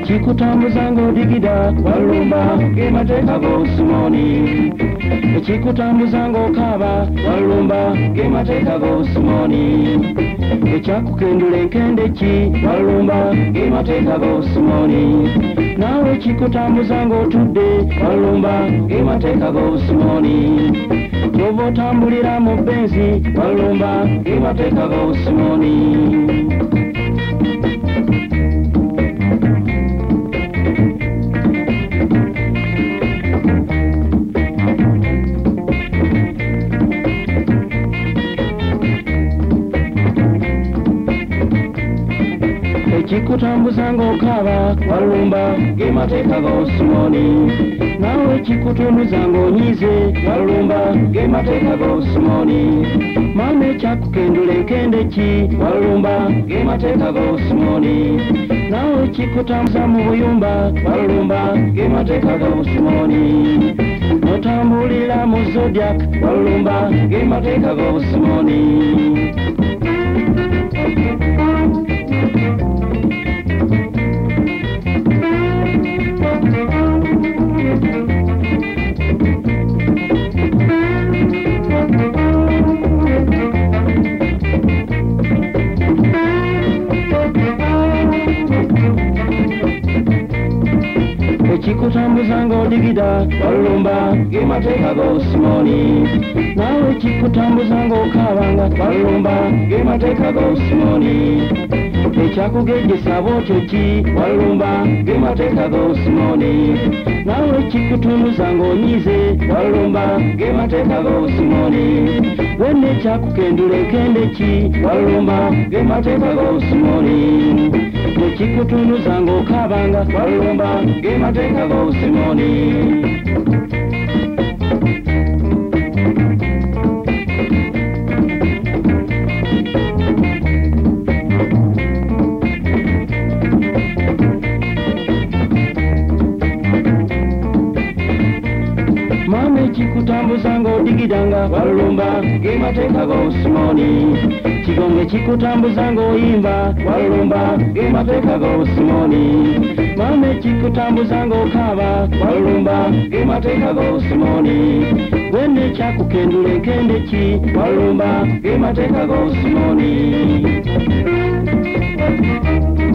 ekikutambuza ng'odigida Walulumba ge mateeka g'obusumoni ekikutambuza ng'okaaba Walulumba ge mateeka g'obusumoni ekyakukendula enkende ki Walulumba ge mateeka g'obusumoni naawe ekikutambuza ng'otudde Walulumba ge mateeka g'obusumoni bw'oba otambulira mu benzi Walulumba ge mateeka g'obusumoni ekikutambuza ng'okaaba Walulumba ge mateeka g'obusumoni naawe ekikutunuza ng'onyiize Walulumba ge mateeka g'obusumoni maama ekyakukendula enkende ki Walulumba ge mateeka g'obusumoni naawe ekikutambuza mu buyumba Walulumba ge mateeka g'obusumoni n'otambulira mu zodiac Walulumba ge mateeka g'obusumoni ekikutambuza ng'odigida Walulumba ge mateeka g'obusumoni naawe ekikutambuza ng'okaabanga Walulumba ge mateeka g'obusumoni ekyakugejjesa bwotyo ki Walulumba ge mateeka g'obusumoni naawe ekikutunuza ng'onyiize Walulumba ge mateeka g'obusumoni wenna ekyakukendula enkende ki Walulumba ge mateeka g'obusumoni ekikutunuza ng'okaabanga Walulumba ge mateeka g'obusumoni maama ekikutambuza ng'odigidanga Walulumba ge mateeka g'obusumoni kigongo ekikutambuza ng'oyimba Walulumba ge mateeka g'obusumoni maama ekikutambuza ng'okaaba Walulumba ge mateeka g'obusumoni wenna ekyakukendula enkende ki Walulumba ge mateeka g'obusumoni